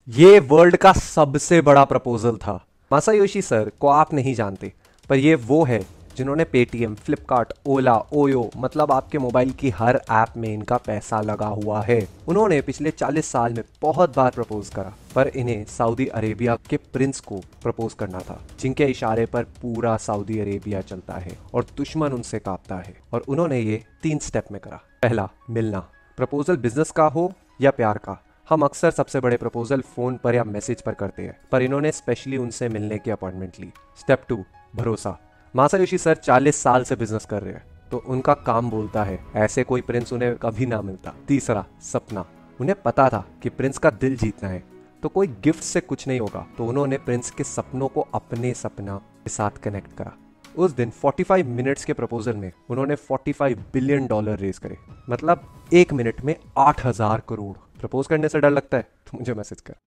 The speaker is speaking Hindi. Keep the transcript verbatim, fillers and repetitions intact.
ये वर्ल्ड का सबसे बड़ा प्रपोजल था। मासायोशी सर को आप नहीं जानते, पर ये वो है जिन्होंने पेटीएम, फ्लिपकार्ट, ओला, ओयो मतलब आपके मोबाइल की हर ऐप में इनका पैसा लगा हुआ है। उन्होंने पिछले चालीस साल में बहुत बार प्रपोज करा, पर इन्हें सऊदी अरेबिया के प्रिंस को प्रपोज करना था, जिनके इशारे पर पूरा सऊदी अरेबिया चलता है और दुश्मन उनसे कांपता है। और उन्होंने ये तीन स्टेप में करा। पहला, मिलना। प्रपोजल बिजनेस का हो या प्यार का, हम अक्सर सबसे बड़े प्रपोजल फोन पर या मैसेज पर करते हैं, पर इन्होंने स्पेशली उनसे मिलने की अपॉइंटमेंट ली। स्टेप टू, भरोसा। मासायोशी सर चालीस साल से बिजनेस कर रहे हैं, तो उनका काम बोलता है, ऐसे कोई प्रिंस उन्हें कभी ना मिलता। तीसरा, सपना। उन्हें पता था कि प्रिंस का दिल जीतना है, तो कोई गिफ्ट से कुछ नहीं होगा, तो उन्होंने प्रिंस के सपनों को अपने सपना के साथ कनेक्ट करा। उस दिन पैंतालीस मिनट्स के प्रपोजल में उन्होंने पैंतालीस बिलियन डॉलर रेज करे, मतलब एक मिनट में आठ हजार करोड़। प्रपोज करने से डर लगता है तो मुझे मैसेज कर।